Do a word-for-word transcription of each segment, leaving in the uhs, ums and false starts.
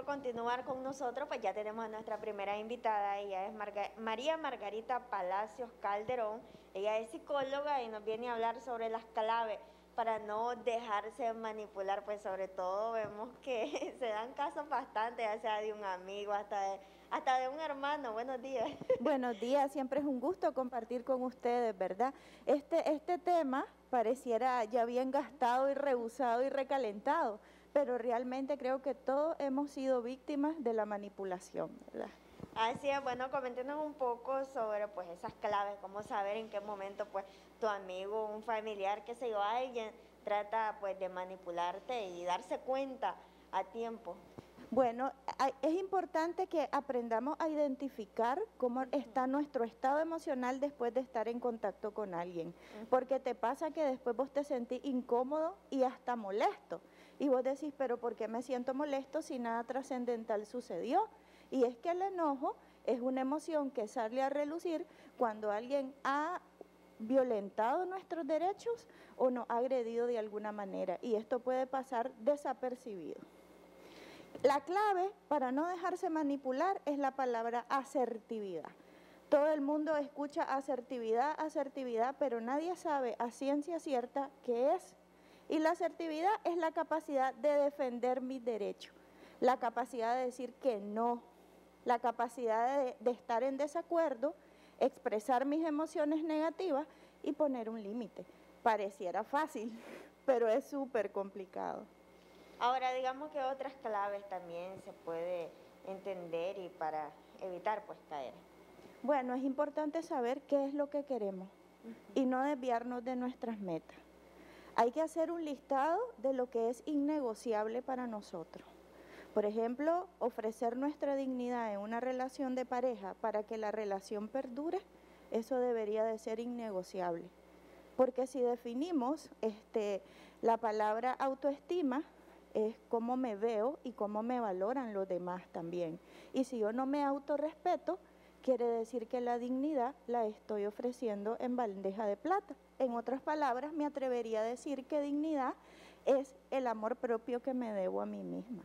continuar con nosotros, pues ya tenemos a nuestra primera invitada. Ella es Marga María Margarita Palacios Calderón. Ella es psicóloga y nos viene a hablar sobre las claves para no dejarse manipular. Pues sobre todo vemos que se dan casos bastante, ya sea de un amigo hasta de, hasta de un hermano. Buenos días. Buenos días, siempre es un gusto compartir con ustedes, ¿verdad? Este, este tema pareciera ya bien gastado y rehusado y recalentado, pero realmente creo que todos hemos sido víctimas de la manipulación, ¿verdad? Así es, bueno, coméntenos un poco sobre pues esas claves, cómo saber en qué momento pues tu amigo, un familiar, qué sé yo, alguien trata pues de manipularte y darse cuenta a tiempo. Bueno, es importante que aprendamos a identificar cómo está nuestro estado emocional después de estar en contacto con alguien, porque te pasa que después vos te sentís incómodo y hasta molesto, y vos decís, pero ¿por qué me siento molesto si nada trascendental sucedió? Y es que el enojo es una emoción que sale a relucir cuando alguien ha violentado nuestros derechos o nos ha agredido de alguna manera, y esto puede pasar desapercibido. La clave para no dejarse manipular es la palabra asertividad. Todo el mundo escucha asertividad, asertividad, pero nadie sabe a ciencia cierta qué es. Y la asertividad es la capacidad de defender mis derechos, la capacidad de decir que no, la capacidad de, de estar en desacuerdo, expresar mis emociones negativas y poner un límite. Pareciera fácil, pero es súper complicado. Ahora, digamos que otras claves también se puede entender y para evitar pues caer. Bueno, es importante saber qué es lo que queremos uh-huh. y no desviarnos de nuestras metas. Hay que hacer un listado de lo que es innegociable para nosotros. Por ejemplo, ofrecer nuestra dignidad en una relación de pareja para que la relación perdure, eso debería de ser innegociable. Porque si definimos este, la palabra autoestima, es cómo me veo y cómo me valoran los demás también. Y si yo no me autorrespeto, quiere decir que la dignidad la estoy ofreciendo en bandeja de plata. En otras palabras, me atrevería a decir que dignidad es el amor propio que me debo a mí misma.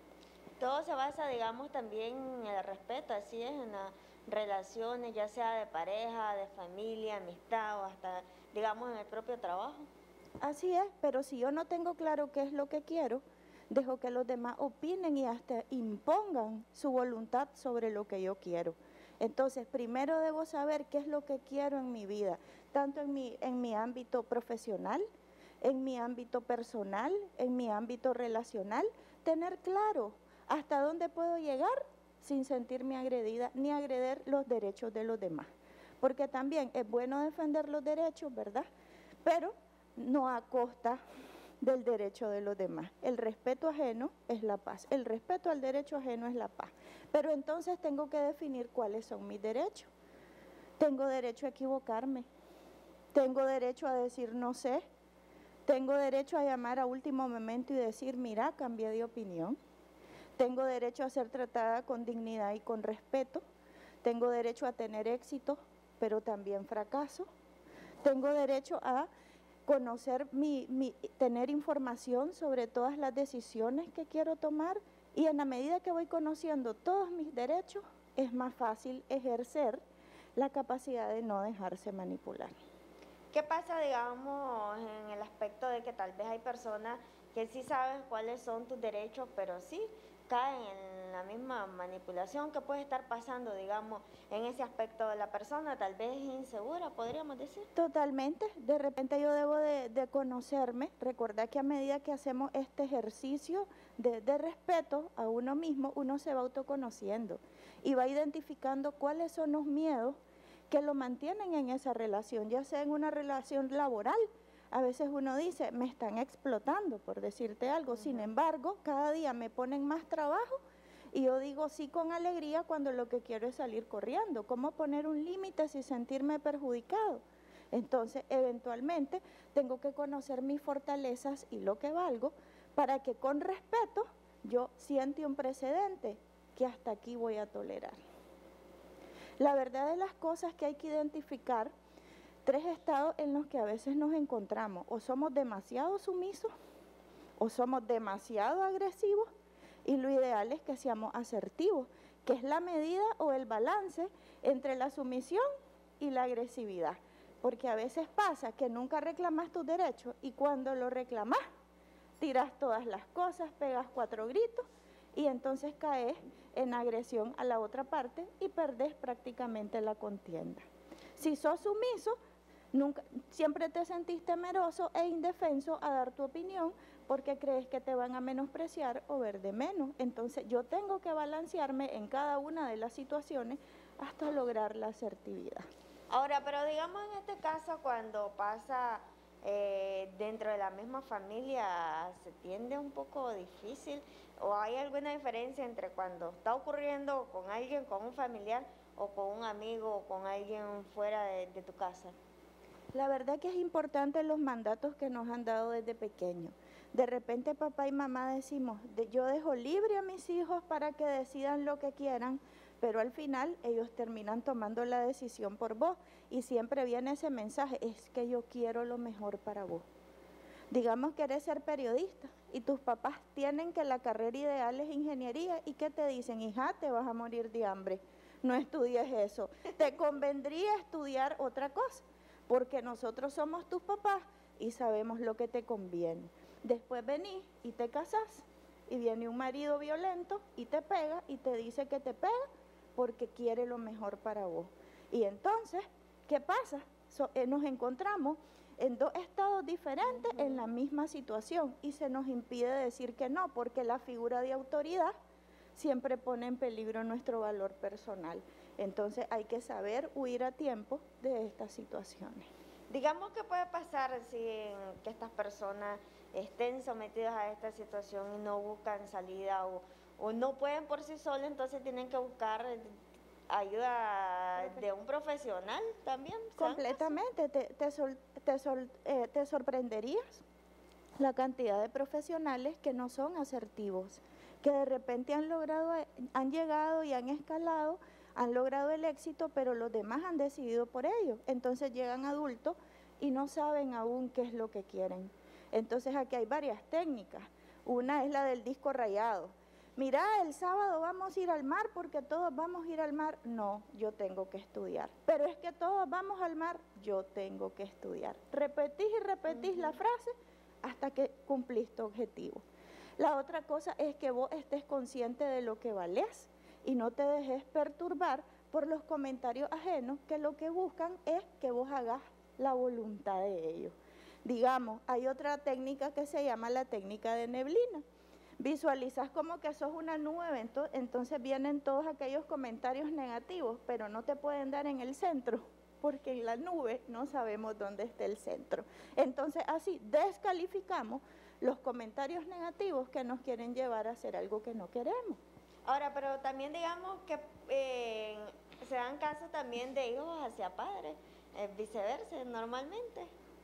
Todo se basa, digamos, también en el respeto, así es, en las relaciones, ya sea de pareja, de familia, amistad o hasta, digamos, en el propio trabajo. Así es, pero si yo no tengo claro qué es lo que quiero, dejo que los demás opinen y hasta impongan su voluntad sobre lo que yo quiero. Entonces, primero debo saber qué es lo que quiero en mi vida, tanto en mi, en mi ámbito profesional, en mi ámbito personal, en mi ámbito relacional, tener claro hasta dónde puedo llegar sin sentirme agredida ni agredir los derechos de los demás. Porque también es bueno defender los derechos, ¿verdad? Pero no a costa del derecho de los demás. El respeto ajeno es la paz. El respeto al derecho ajeno es la paz. Pero entonces tengo que definir cuáles son mis derechos. Tengo derecho a equivocarme. Tengo derecho a decir no sé. Tengo derecho a llamar a último momento y decir, mira, cambié de opinión. Tengo derecho a ser tratada con dignidad y con respeto. Tengo derecho a tener éxito, pero también fracaso. Tengo derecho a conocer, mi, mi, tener información sobre todas las decisiones que quiero tomar, y en la medida que voy conociendo todos mis derechos, es más fácil ejercer la capacidad de no dejarse manipular. ¿Qué pasa, digamos, en el aspecto de que tal vez hay personas que sí saben cuáles son tus derechos, pero sí caen en la misma manipulación que puede estar pasando, digamos, en ese aspecto de la persona, tal vez insegura, podríamos decir? Totalmente, de repente yo debo de, de conocerme, recordar que a medida que hacemos este ejercicio de, de respeto a uno mismo, uno se va autoconociendo y va identificando cuáles son los miedos que lo mantienen en esa relación, ya sea en una relación laboral. A veces uno dice, me están explotando, por decirte algo. Uh-huh. Sin embargo, cada día me ponen más trabajo y yo digo sí con alegría cuando lo que quiero es salir corriendo. ¿Cómo poner un límite sin sentirme perjudicado? Entonces, eventualmente, tengo que conocer mis fortalezas y lo que valgo para que con respeto yo siente un precedente que hasta aquí voy a tolerar. La verdad de las cosas que hay que identificar tres estados en los que a veces nos encontramos: o somos demasiado sumisos, o somos demasiado agresivos, Y lo ideal es que seamos asertivos, que es la medida o el balance entre la sumisión y la agresividad. Porque a veces pasa que nunca reclamas tus derechos y cuando lo reclamas, tiras todas las cosas, pegas cuatro gritos y entonces caes en agresión a la otra parte y perdés prácticamente la contienda. Si sos sumiso, nunca, siempre te sentís temeroso e indefenso a dar tu opinión porque crees que te van a menospreciar o ver de menos. Entonces yo tengo que balancearme en cada una de las situaciones hasta lograr la asertividad. Ahora, pero digamos en este caso cuando pasa eh, dentro de la misma familia, ¿se tiende un poco difícil? ¿O hay alguna diferencia entre cuando está ocurriendo con alguien, con un familiar, o con un amigo, o con alguien fuera de, de tu casa? La verdad que es importante los mandatos que nos han dado desde pequeños. De repente papá y mamá decimos, de, yo dejo libre a mis hijos para que decidan lo que quieran, pero al final ellos terminan tomando la decisión por vos y siempre viene ese mensaje, es que yo quiero lo mejor para vos. Digamos que eres ser periodista y tus papás tienen que la carrera ideal es ingeniería y que te dicen, hija, te vas a morir de hambre, no estudies eso, te convendría estudiar otra cosa, porque nosotros somos tus papás y sabemos lo que te conviene. Después venís y te casás y viene un marido violento y te pega y te dice que te pega porque quiere lo mejor para vos. Y entonces, ¿qué pasa? So, eh, nos encontramos en dos estados diferentes uh-huh. en la misma situación y se nos impide decir que no, porque la figura de autoridad siempre pone en peligro nuestro valor personal. Entonces hay que saber huir a tiempo de estas situaciones. Digamos que puede pasar si que estas personas estén sometidas a esta situación y no buscan salida o, o no pueden por sí solos, entonces tienen que buscar ayuda de un profesional también. Completamente, te, te, sol, te, sol, eh, te sorprenderías la cantidad de profesionales que no son asertivos, que de repente han logrado, han llegado y han escalado, han logrado el éxito, pero los demás han decidido por ellos. Entonces llegan adultos y no saben aún qué es lo que quieren. Entonces aquí hay varias técnicas. Una es la del disco rayado. Mira, el sábado vamos a ir al mar porque todos vamos a ir al mar. No, yo tengo que estudiar. Pero es que todos vamos al mar, yo tengo que estudiar. Repetís y repetís uh-huh. la frase hasta que cumplís tu objetivo. La otra cosa es que vos estés consciente de lo que valés y no te dejes perturbar por los comentarios ajenos que lo que buscan es que vos hagas la voluntad de ellos. Digamos, hay otra técnica que se llama la técnica de neblina. Visualizas como que sos una nube, entonces vienen todos aquellos comentarios negativos, pero no te pueden dar en el centro, porque en la nube no sabemos dónde está el centro. Entonces así descalificamos los comentarios negativos que nos quieren llevar a hacer algo que no queremos. Ahora, pero también digamos que eh, se dan casos también de hijos hacia padres, eh, viceversa, normalmente.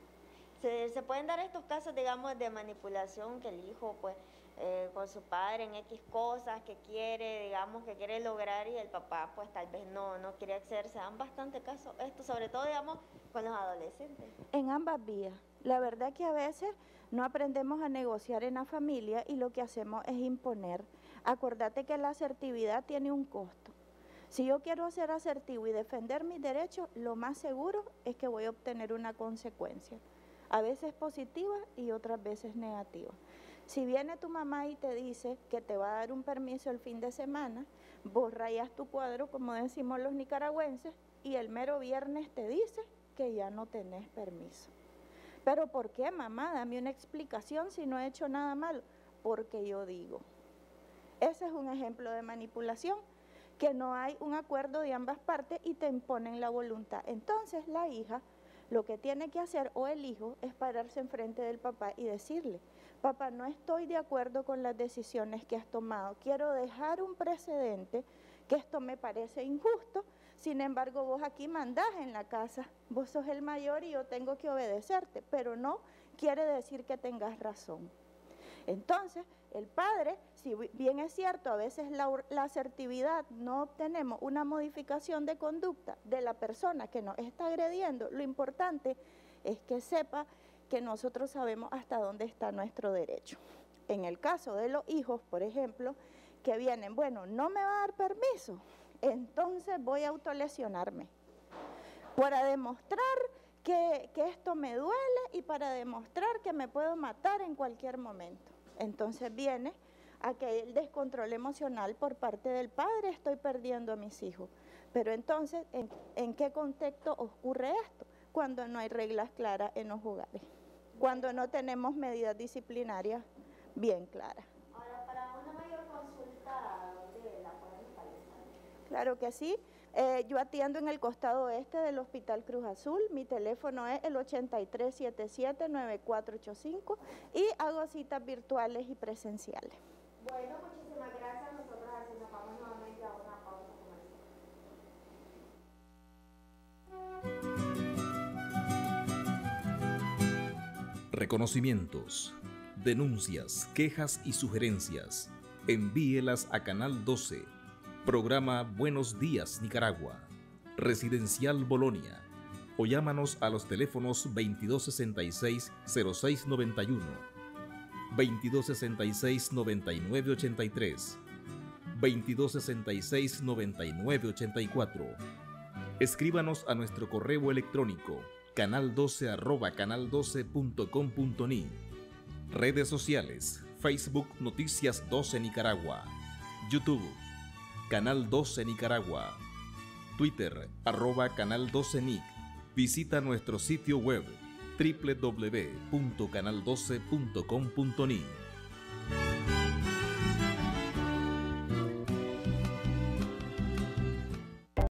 Se, se pueden dar estos casos, digamos, de manipulación, que el hijo, pues, eh, con su padre en X cosas que quiere, digamos, que quiere lograr y el papá, pues, tal vez no, no quiere acceder. Se dan bastante casos, esto, sobre todo, digamos, con los adolescentes. En ambas vías. La verdad que a veces no aprendemos a negociar en la familia y lo que hacemos es imponer. Acordate que la asertividad tiene un costo. Si yo quiero ser asertivo y defender mis derechos, lo más seguro es que voy a obtener una consecuencia, a veces positiva y otras veces negativa. Si viene tu mamá y te dice que te va a dar un permiso el fin de semana, vos rayas tu cuadro, como decimos los nicaragüenses, y el mero viernes te dice que ya no tenés permiso. ¿Pero por qué, mamá? Dame una explicación si no he hecho nada malo. Porque yo digo. Ese es un ejemplo de manipulación, que no hay un acuerdo de ambas partes y te imponen la voluntad. Entonces la hija lo que tiene que hacer, o el hijo, es pararse enfrente del papá y decirle, papá, no estoy de acuerdo con las decisiones que has tomado, quiero dejar un precedente, que esto me parece injusto, sin embargo vos aquí mandás en la casa, vos sos el mayor y yo tengo que obedecerte, pero no quiere decir que tengas razón. Entonces, el padre, si bien es cierto, a veces la, la asertividad no obtenemos una modificación de conducta de la persona que nos está agrediendo, lo importante es que sepa que nosotros sabemos hasta dónde está nuestro derecho. En el caso de los hijos, por ejemplo, que vienen, bueno, no me va a dar permiso, entonces voy a autolesionarme para demostrar que, que esto me duele y para demostrar que me puedo matar en cualquier momento. Entonces viene aquel descontrol emocional por parte del padre, estoy perdiendo a mis hijos. Pero entonces, ¿en, en qué contexto ocurre esto? Cuando no hay reglas claras en los hogares, cuando no tenemos medidas disciplinarias bien claras. Ahora, para una mayor consulta, ¿dónde la pueden localizar? Claro que sí. Eh, yo atiendo en el costado este del Hospital Cruz Azul. Mi teléfono es el ochenta y tres setenta y siete, noventa y cuatro ochenta y cinco y hago citas virtuales y presenciales. Bueno, muchísimas gracias. Nosotros así nos vamos nuevamente a una pausa comercial. Reconocimientos, denuncias, quejas y sugerencias. Envíelas a Canal doce. Programa Buenos Días Nicaragua, Residencial Bolonia, o llámanos a los teléfonos veintidós sesenta y seis, cero seis noventa y uno, veintidós sesenta y seis, noventa y nueve ochenta y tres, veintidós sesenta y seis, noventa y nueve ochenta y cuatro. Escríbanos a nuestro correo electrónico canal doce arroba canal doce punto com punto ni. Redes sociales: Facebook Noticias doce Nicaragua, YouTube Canal doce Nicaragua, Twitter, arroba Canal doce Nic. Visita nuestro sitio web doble u doble u doble u punto canal doce punto com punto ni.